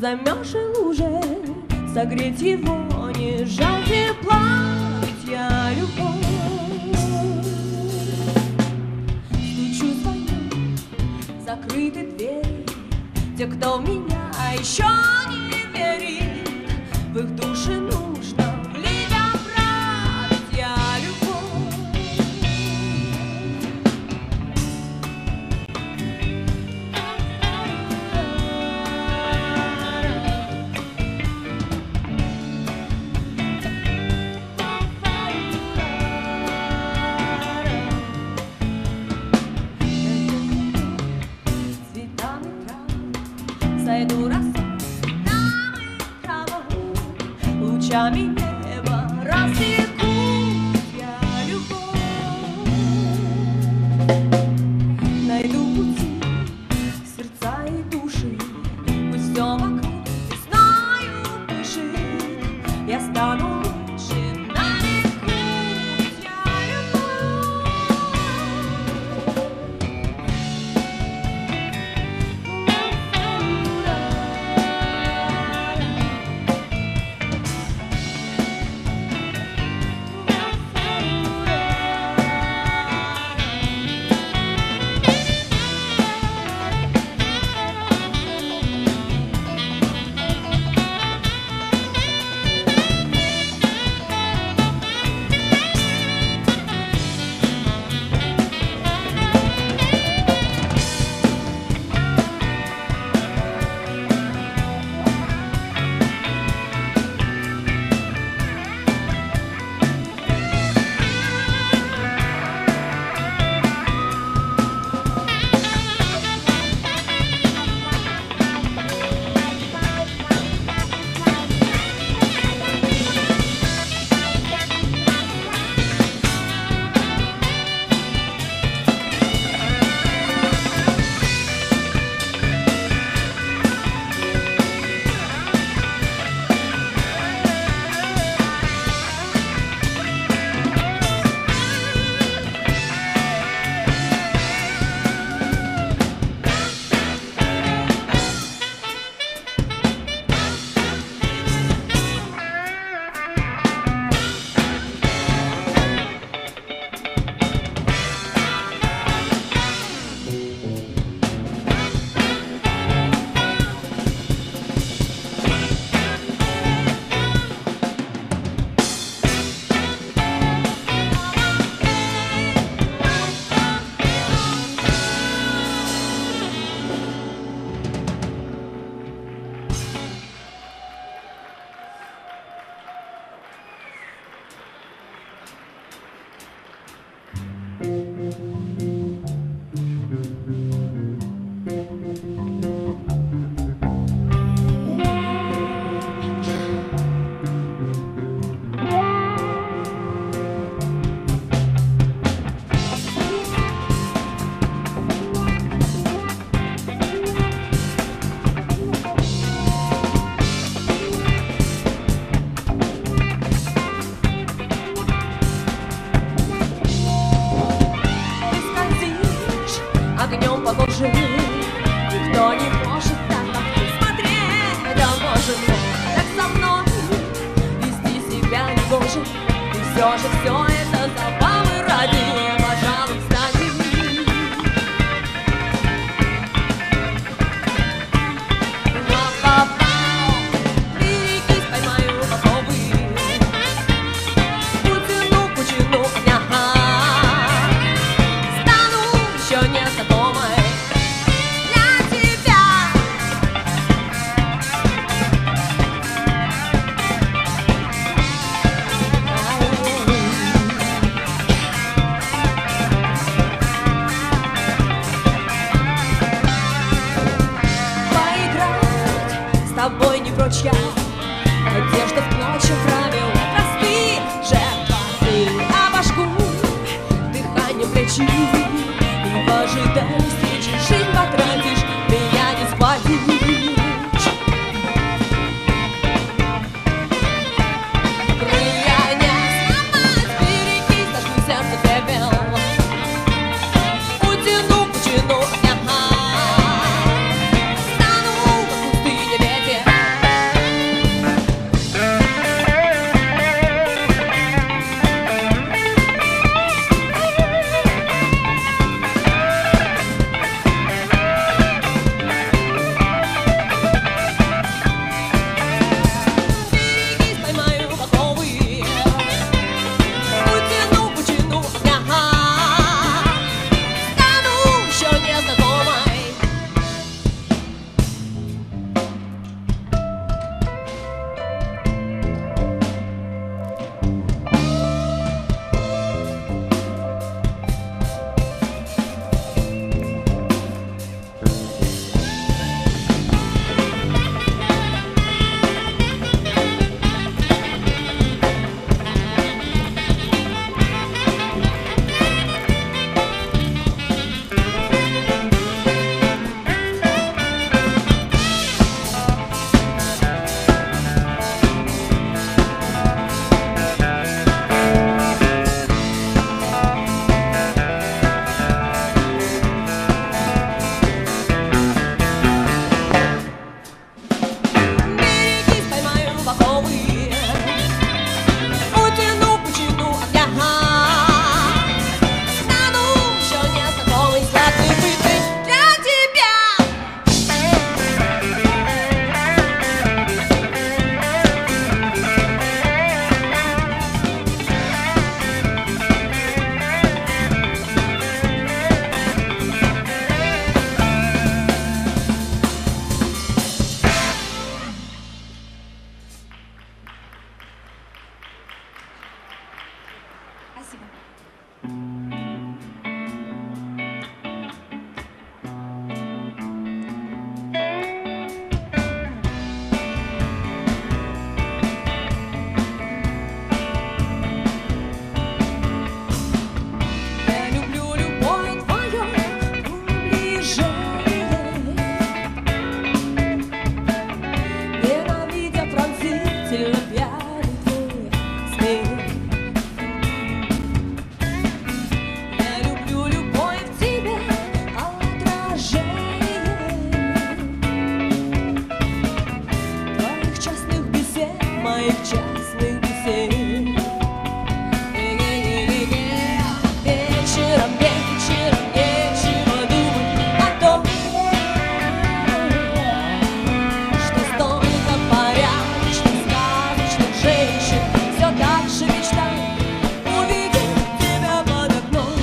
замерзшей луже, согреть его не жаль, и платья любовь. Стучу в твои закрытые двери, те, кто в меня еще не верит, в их души нужно влить братья любовь. Зайду росой на моих травах, лучами неба рассеку я любовь. Найду пути сердца и души, пусть все вокруг весною дышит. Я стану лучше на веку я любовь. Огнем по коже никто не может так на ты смотреть, а может так со мной вести себя не может. И все же все это забавы ради, пожалуй, кстати. Берегись, поймаю, попробуй, потяну огня. Еще не знакомой для тебя. Поиграть с тобой не прочь я, одежда в клочья правил, простые жертва ты, а башку дыхание плечи. И в ожидании встречи жизнь потратишь, меня не схватишь. Крылья не сломать, берегись, нажми сердце пепел. Утяну огня, стану в пустыне ветер. моих частных бесед. Вечером, вечером, нечего думать о том, что столько порядочных, сказочных женщин все так же мечтают увидеть тебя под окном.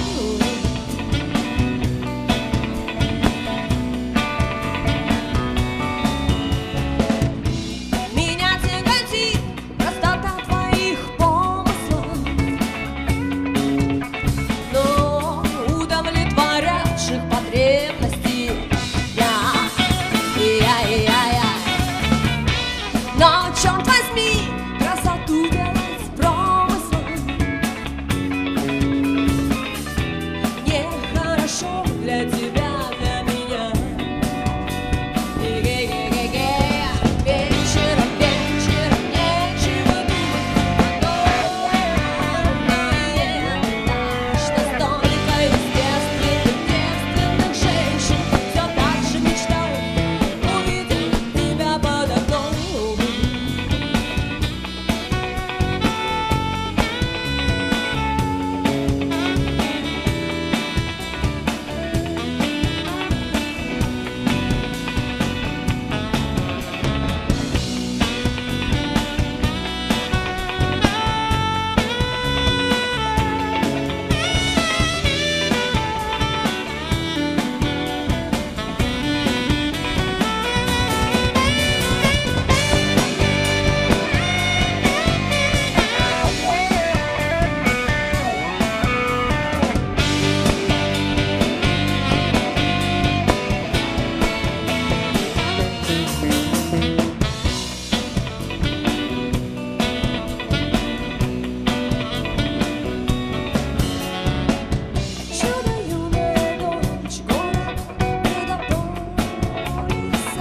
Меня тяготит простота твоих помыслов, но удовлетворявших потребностей я. Но, черт возьми, красоту делать промыслом нехорошо для тебя, для меня. Вечером, вечером, нечего думать о том, что столько естественных, девственных женщин все так же мечтают увидеть тебя под окном. Чудо юная ночь, город мегаполиса.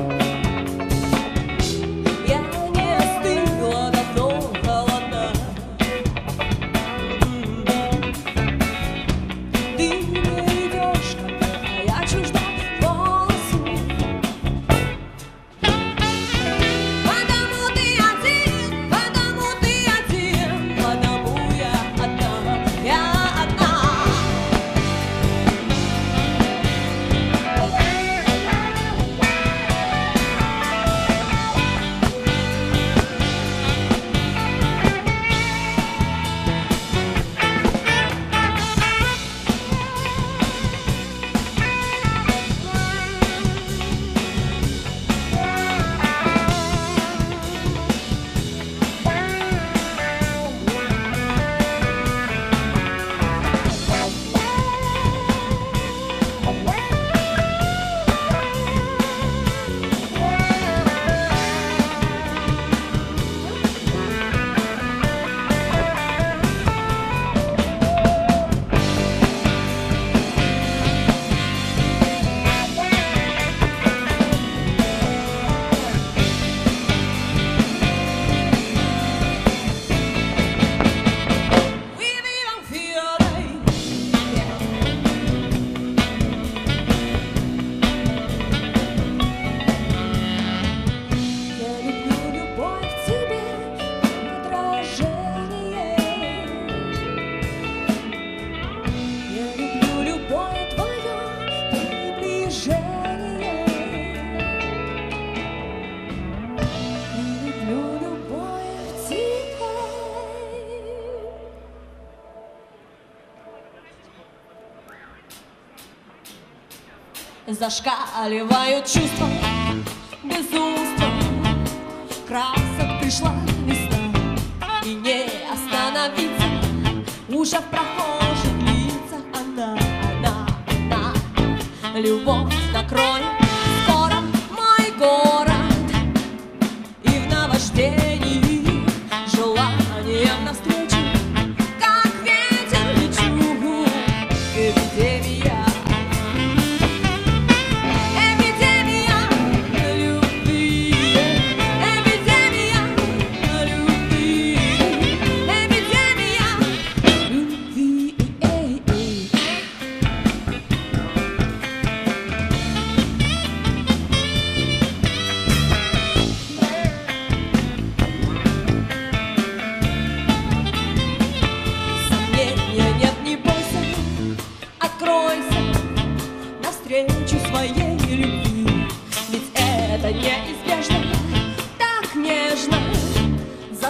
Я не остыла, давно холодна. Ты не идешь ко мне, а я чужда голосу. Потому ты один, потому я одна, я одна. Я люблю любовь к тебе, отражение. Я люблю любое твое приближение. Я люблю любовь к тебе. Зашкаливают чувства, безумство, красок пришла весна, и не остановиться уже в прохожих лицах она. Любовь накроет скоро мой город, и в наваждении желанием навстречу, как ветер лечу. Эпидемия.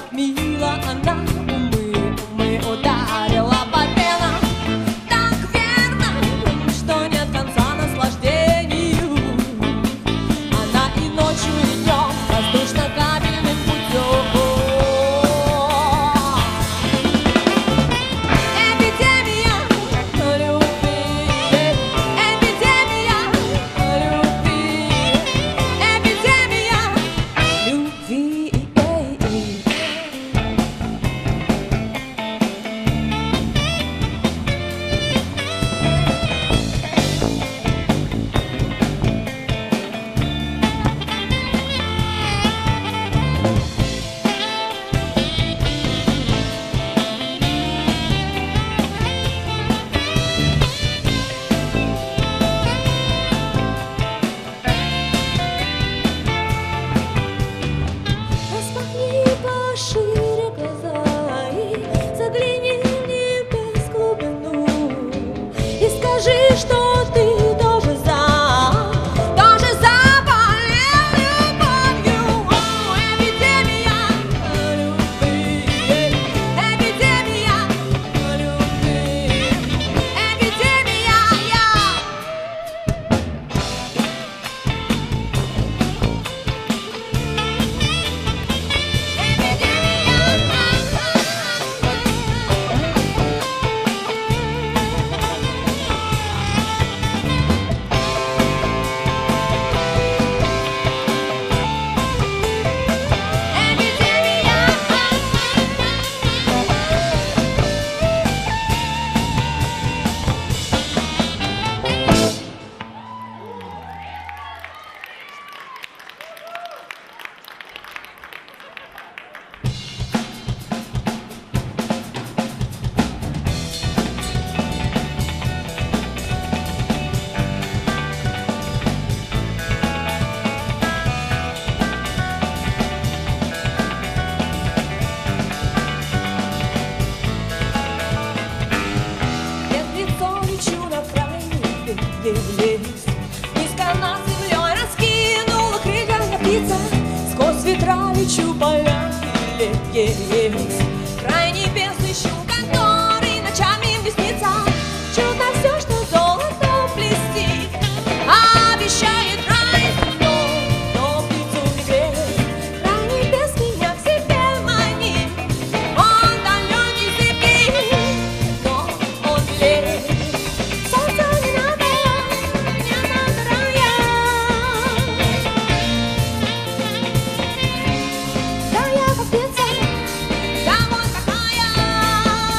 мило она умы ударила по венам. Так верно, что нет конца наслаждению. Она и ночью, и днем воздушно-капельным путем. Эпидемия любви, эпидемия любви, эпидемия любви. Распахни пошире глаза и загляни в небес глубину и скажи, что ты тоже заболел любовью. Эпидемия любви, эпидемия любви, эпидемия низко над землей раскинула крылья птица, сквозь ветра лечу поля и лес. Край небес ищу, который ночами мне снится. Чудно все, что золото блестит, обещает рай земной, но птицу не греет. Край небес меня к себе манит, он далекий, зыбкий, но он лет. Да я как птица, домой какая.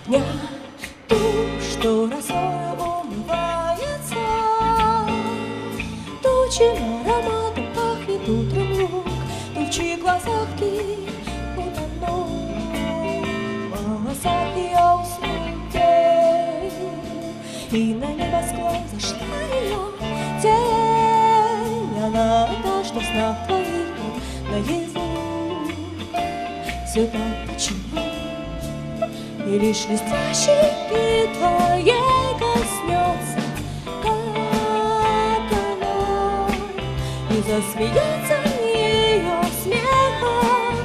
дня, ту, что росою умывается, ту, чьим ароматом пахнет утром луг, ту, в чьих глазах ты утонул, в волосах ее уснул день, и на небосклон зашла ее тень. Она та, что в снах твоих наездит. Все так почему? И лишь листящей твоей коснется, как она, и засмеется ее смехом,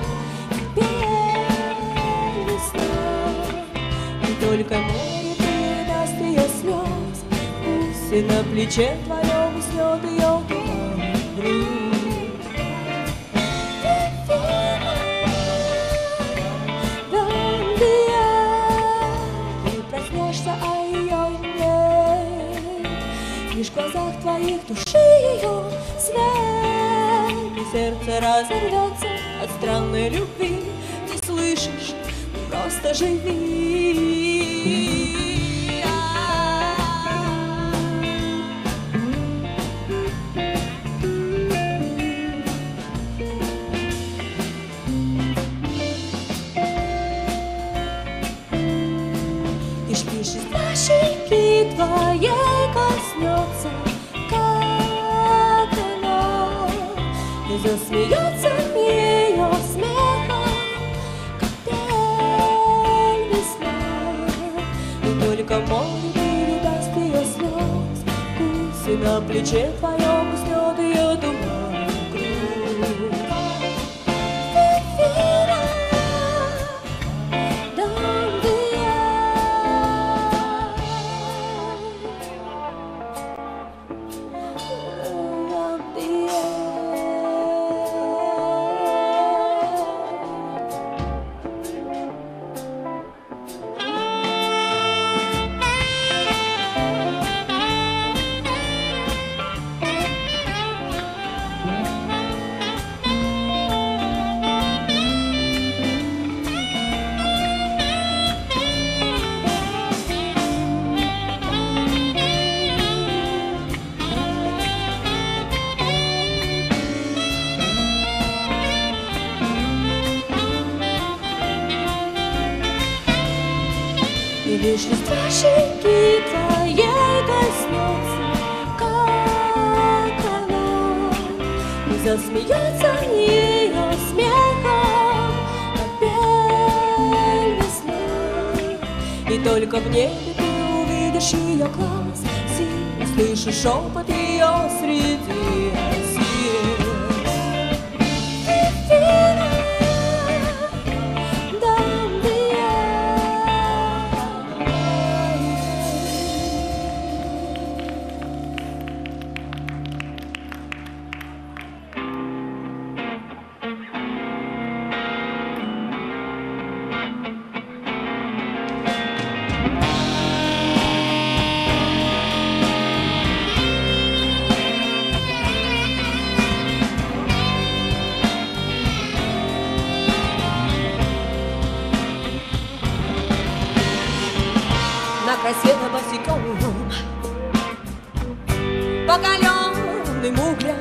теперь весна. И только море передаст ее слез, пусть и на плече твоем уснет ее туман грудь. Лишь в глазах твоих души ее свет, и сердце разорвется от странной любви. Не слышишь, просто живи. Лишь щеки твоей коснется, как она, и засмеется ее смехом, как пель весна. И только море передаст ее слез, пусть и на плече твоем уснет ее туман грудь. И лишь щеки твоей коснется, как она, и засмеется ее смехом, как пель весна. И только в небе ты увидишь ее глаз, и услышишь шепот ее среди осин. На красивом босиком, по каленым углям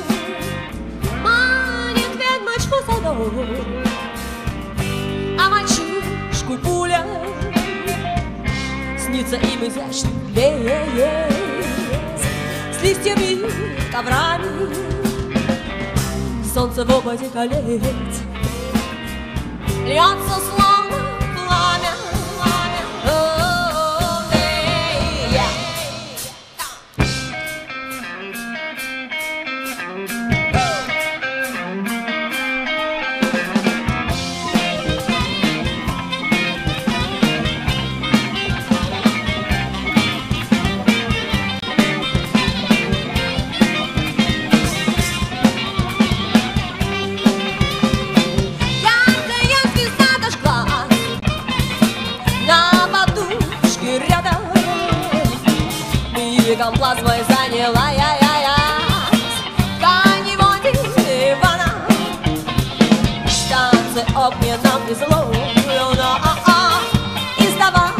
манит ведьмочку садов, а мальчишку пуля снится им изящный лес с листьями, коврами, солнце в ободе колец льется словно пламя. Берегом плазмой заняла я ткани води дивана. Станция огненном изломлена, издавая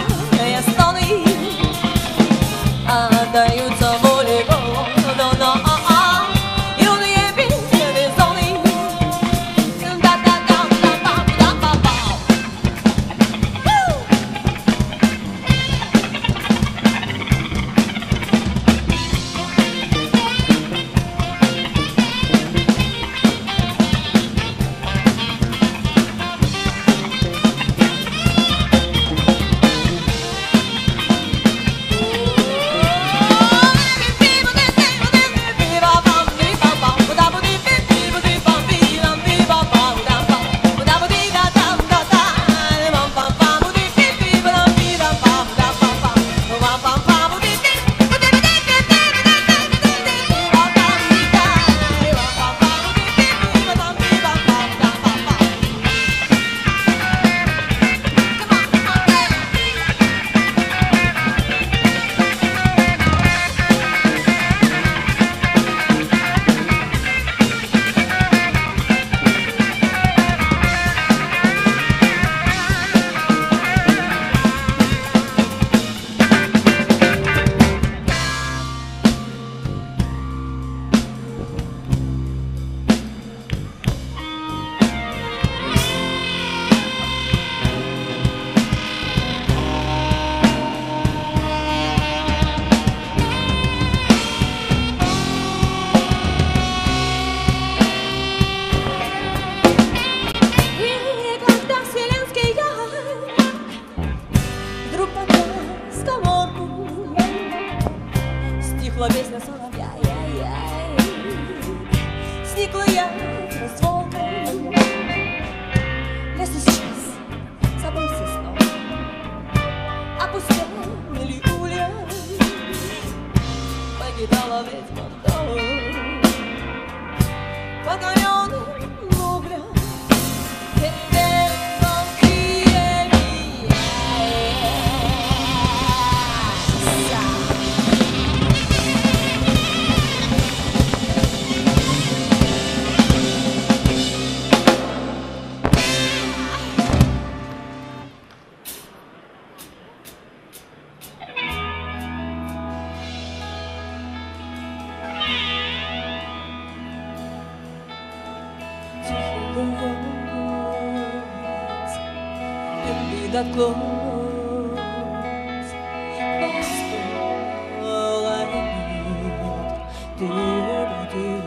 words and be that close. That's all I need, dear, dear.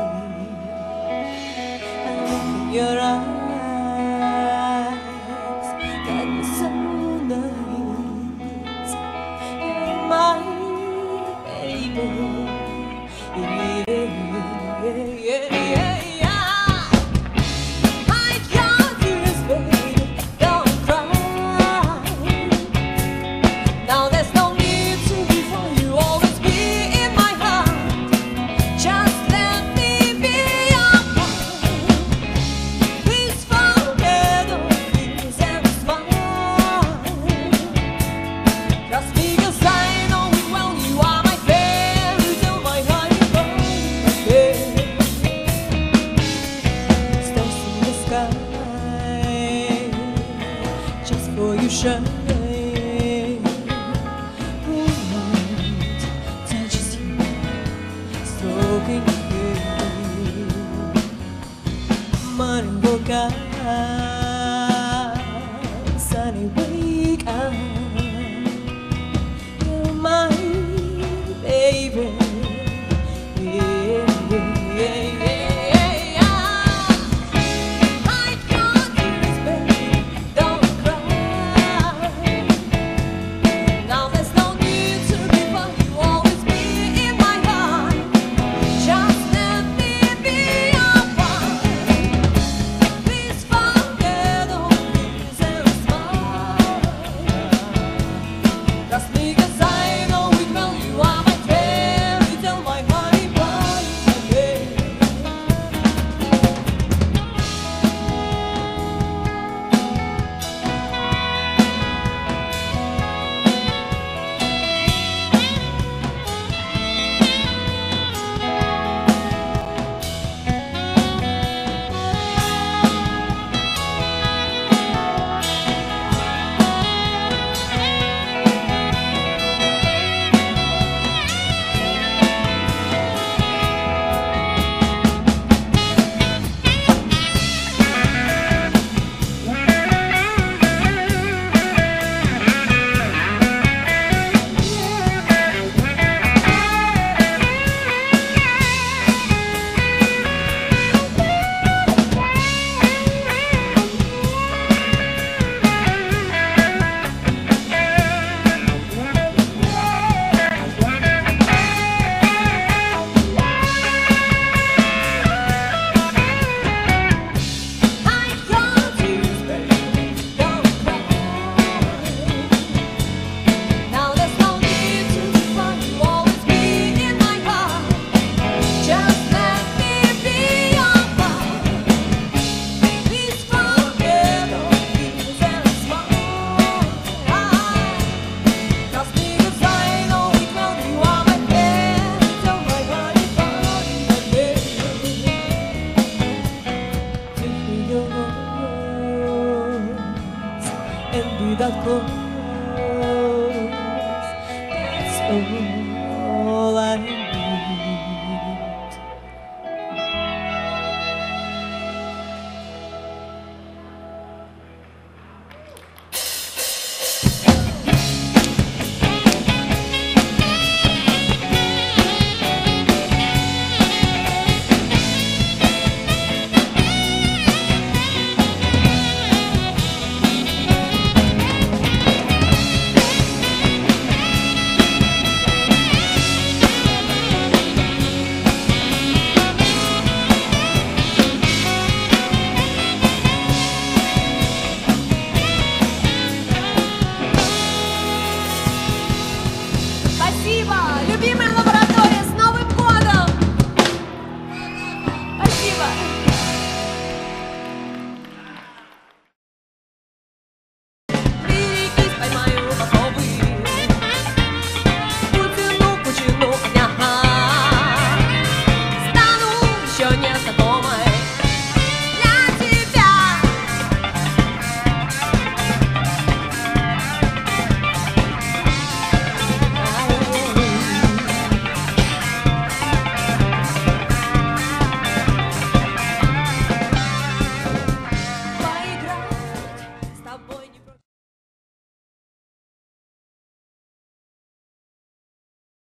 I look in your eyes, got me so nice. You're my baby. Yeah, yeah, yeah, yeah. Hide your tears, baby, don't cry. Now there's no need to be for you, always be in my heart. Just let me be your part. Please forget all fears and smile. Just because I know it well, you are my fairy tale, my honey bun. Stars in the sky, just for you shine. Moonlight touches you, stroking you. Morning woke up, sunny wake up. You're my baby. Yeah, yeah, yeah, yeah, yeah. Hide your tears, baby, don't cry. Now there's no need to be for you, always be in my heart. Just let me be your part. Please forget all fears and smile. Just because I know it well, you are my fairy tale, my honey bun. Hide your tears, baby, don't cry. Now there's no need to be for you, always be in my heart. Just let me be your part. Please forget all fears and smile. Just because I know it well, you are my fairy tale, my honey bun. To hear your words and be that close. That's all.